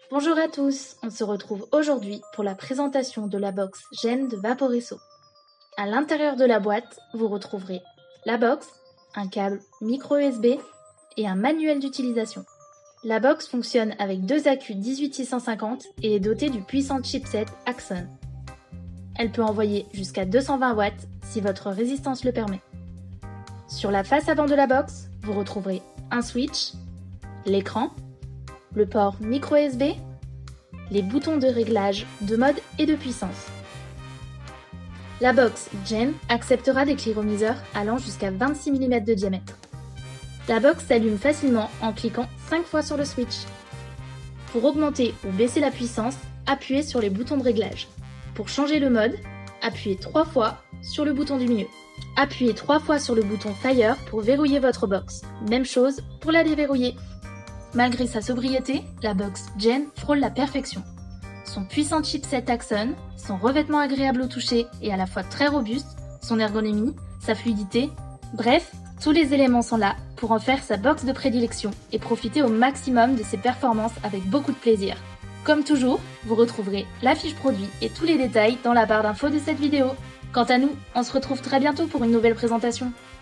Bonjour à tous, on se retrouve aujourd'hui pour la présentation de la box Gen de Vaporesso. À l'intérieur de la boîte, vous retrouverez la box, un câble micro USB et un manuel d'utilisation. La box fonctionne avec deux accus 18650 et est dotée du puissant chipset Axon. Elle peut envoyer jusqu'à 220 watts si votre résistance le permet. Sur la face avant de la box, vous retrouverez un switch, l'écran, le port micro USB, les boutons de réglage de mode et de puissance. La box Gen acceptera des cliromiseurs allant jusqu'à 26 mm de diamètre. La box s'allume facilement en cliquant 5 fois sur le switch. Pour augmenter ou baisser la puissance, appuyez sur les boutons de réglage. Pour changer le mode, appuyez 3 fois sur le bouton du milieu. Appuyez 3 fois sur le bouton Fire pour verrouiller votre box. Même chose pour la déverrouiller. Malgré sa sobriété, la box Gen frôle la perfection. Son puissant chipset Axon, son revêtement agréable au toucher et à la fois très robuste, son ergonomie, sa fluidité, bref, tous les éléments sont là pour en faire sa box de prédilection et profiter au maximum de ses performances avec beaucoup de plaisir. Comme toujours, vous retrouverez la fiche produit et tous les détails dans la barre d'infos de cette vidéo. Quant à nous, on se retrouve très bientôt pour une nouvelle présentation.